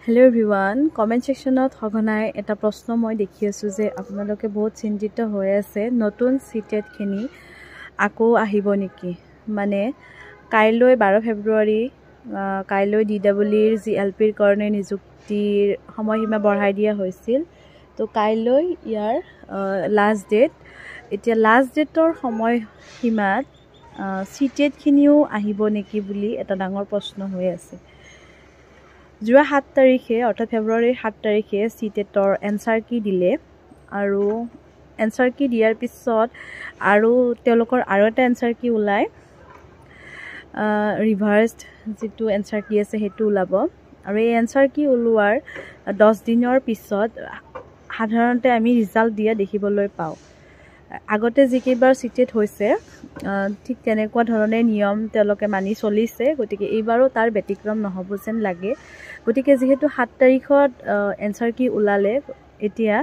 Hello everyone, comment sectionত হগনাই এটা প্ৰশ্ন মই দেখি আছো যে আপোনালোকে বহুত চিন্তিত হৈ আছে নতুন সিটেট খিনি আকৌ আহিব নেকি মানে কাইলৈ 12 ফেব্ৰুৱাৰী কাইলৈ ডিডব্লিউৰ জিএলপিৰ কাৰণে নিযুক্তিৰ সময়সীমা বঢ়াই দিয়া হৈছিল তো কাইলৈ ইয়াৰ লাষ্ট ডেট এতিয়া লাষ্ট ডেটৰ সময়সীমাত সিটেট খিনিও আহিব নেকি বুলি এটা ডাঙৰ প্ৰশ্ন হৈ আছে যোৱা 7 তাৰিখে অৰ্থাৎ ফেব্ৰুৱাৰীৰ 7 তাৰিখে সিটেটৰ এনসাৰ কি দিলে আৰু এনসাৰ কি দিয়াৰ পিছত আৰু তেওঁলোকৰ আৰু এটা এনসাৰ কি ওলাই ৰিভাৰ্সড যেটো এনসাৰ কি আছে হেতু ওলাব আৰু এই এনসাৰ কি ওলোৱাৰ 10 দিনৰ পিছত সাধাৰণতে আমি ৰিজাল্ট দিয়া দেখিবলৈ পাওঁ আগতে যিকেইবাৰ সিটেট হৈছে ঠিক তেনেকুৱা ধৰণে নিয়ম তেওঁলোকে মানি চলিছে গতিকে এইবাৰো তাৰ ব্যতিক্ৰম নহব যেন লাগে গতিকে যেহেতু 7 তাৰিখত এনসাৰ কি ওলালে এতিয়া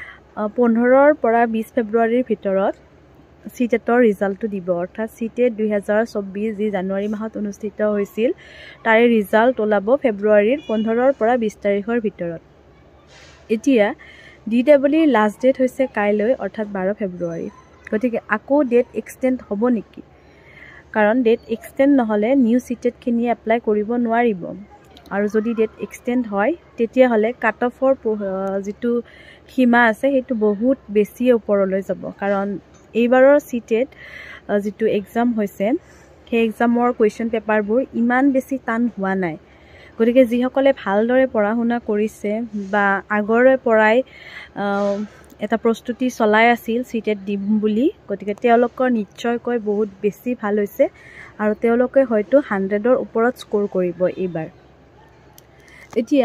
15 ৰ পৰা 20 ফেব্ৰুৱাৰীৰ ভিতৰত সিটেটৰ ৰিজাল্টটো দিব অৰ্থাৎ সিটেট 2024 যি জানুৱাৰী মাহত অনুষ্ঠিত হৈছিল তাৰে ৰিজাল্ট ওলাব ফেব্ৰুৱাৰীৰ 15 ৰ পৰা 20 তাৰিখৰ ভিতৰত এতিয়া ডিডব্লিউৰ লাষ্ট ডেট হৈছে কাইলৈ অৰ্থাৎ 12 ফেব্ৰুৱাৰী গতিকে আকৌ ডেট এক্সটেন্ড হ'ব নেকি কাৰণ ডেট এক্সটেন্ড নহলে নিউ সিটেট খিনি এপ্লাই কৰিব নোৱাৰিব আৰু যদি ডেট এক্সটেন্ড হয় তেতিয়া হলে কাট অফৰ যেটো সীমা আছে হেতু বহুত বেছি ওপৰলৈ যাব কাৰণ এইবাৰৰ সিটেট যেটো এক্সাম হৈছে সেই এক্সামৰ কোৱেশ্চন পেপাৰবোৰ ইমান বেছি টান হোৱা নাই গতিকে যিসকলে ভালদৰে পঢ়া শুনা কৰিছে বা আগৰে পৰাই এটা প্ৰস্তুতি চলাই আছিল সিটেট দিম বুলি গতিকে তেওঁলোকৰ নিশ্চয়কৈ বহুত বেছি ভাল হৈছে আৰু তেওঁলোকে হয়তো 100ৰ ওপৰত স্কোৰ কৰিব এইবাৰ এতিয়া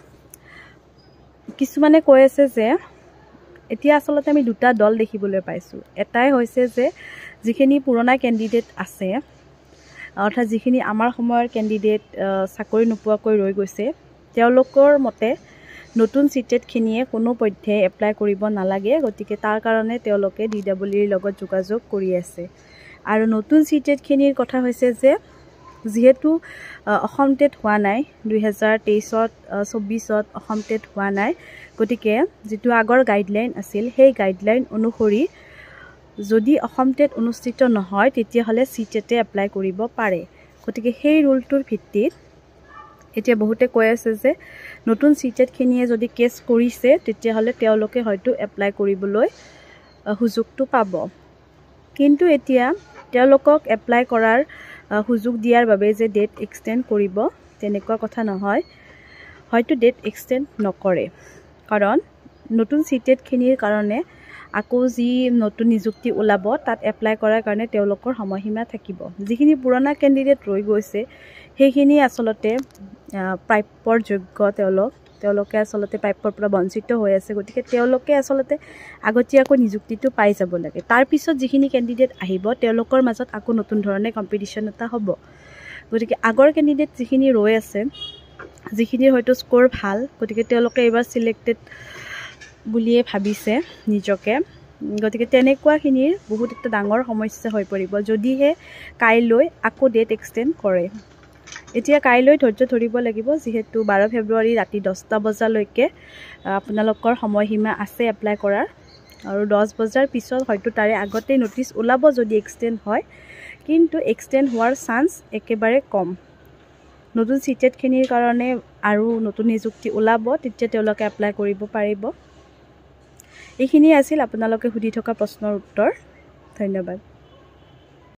কিছুমানে কৈ আছে যে এতিয়া আসলতে আমি দুটা দল দেখিবলৈ পাইছো এটাই হৈছে যে যিখিনি পুৰণা ক্যান্ডিডেট আছে অৰ্থাৎ যিখিনি আমাৰ সময়ৰ ক্যান্ডিডেট চাকৰি নোপোৱাকৈ ৰৈ গৈছে তেওঁলোকৰ মতে নতুন সিটেট খিনিয়ে কোনো পধ্যে এপ্লাই কৰিব নালাগে গতিকে তাৰ কাৰণে তেওঁলোকে ডিডব্লিউৰ লগত যোগাযোগ কৰি আছে আৰু নতুন সিটেট খিনিৰ কথা হৈছে যে যেহেতু অসম টেট হোৱা নাই 2023ত 24ত অসম টেট হোৱা নাই গতিকে যেটো আগৰ গাইডলাইন আছিল সেই গাইডলাইন অনুসৰি যদি অসম টেট অনুষ্ঠিত নহয় তেতিয়া হলে সিটেটে এপ্লাই কৰিব পাৰে গতিকে সেই ৰুলটোৰ ভিত্তিত এতিয়া বহুতে কৈ আছে যে নতুন সিটেট খিনিয়ে যদি কেছ কৰিছে তেতিয়া হলে তেওঁলোকে হয়তো এপ্লাই কৰিবলৈ সুযোগটো পাব কিন্তু এতিয়া তেওঁলোকক এপ্লাই কৰাৰ সুযোগ দিয়াৰ বাবে যে ডেট এক্সটেন্ড কৰিব তেনেকুৱা কথা নহয় হয়তো ডেট এক্সটেন্ড নকৰে কাৰণ নতুন সিটেট খিনিৰ কাৰণে আকৌ যি নতুন নিযুক্তি ওলাব তাত এপ্লাই কৰাৰ কাৰণে তেওঁলোকৰ সময়সীমা থাকিব যিখিনি পুৰণা ক্যান্ডিডেট ৰৈ গৈছে সেইখিনি আসলতে প্ৰাপ্যৰ যোগ্য তেওঁলোকে আসলতে প্ৰাপ্যৰ পৰা বঞ্চিত হৈ আছে গতিকে তেওঁলোকে আসলতে আগতীয়াকৈ নিযুক্তিটো পাই যাব লাগে তাৰ পিছত যিখিনি ক্যান্ডিডেট আহিব তেওঁলোকৰ মাজত আকৌ নতুন ধৰণে কম্পিটিশন এটা হ'ব গতিকে আগৰ ক্যান্ডিডেট যিখিনি ৰৈ আছে যিখিনি হয়তো স্কোৰ ভাল গতিকে তেওঁলোকে এবাৰ সিলেক্টেড বুলিয়ে ভাবিছে নিজকে গতিকে তেনেকুৱাখিনিৰ বহুত এটা ডাঙৰ সমস্যা হৈ পৰিব যদিহে কাইলৈ আকৌ ডেট এক্সটেন্ড কৰে এতিয়া কাইলৈ ধৈৰ্য ধৰিব লাগিব যেহেতু 12 ফেব্ৰুৱাৰী ৰাতি 10টা বজালৈকে আপোনালোকৰ সময়সীমা আছে এপ্লাই কৰাৰ আৰু 10 বজাৰ পিছত হয়তো তাৰে আগতে নোটিস ওলাব যদি এক্সটেন্ড হয় কিন্তু এক্সটেন্ড হোৱাৰ চান্স একেবাৰে কম নতুন সিটেট খিনিৰ কাৰণে আৰু নতুন নিযুক্তি ওলাব তেতিয়া তেওঁলোকে এপ্লাই কৰিব পাৰিব এইখিনি আছিল আপোনালোকে সুধি থকা প্ৰশ্নৰ উত্তৰ ধন্যবাদ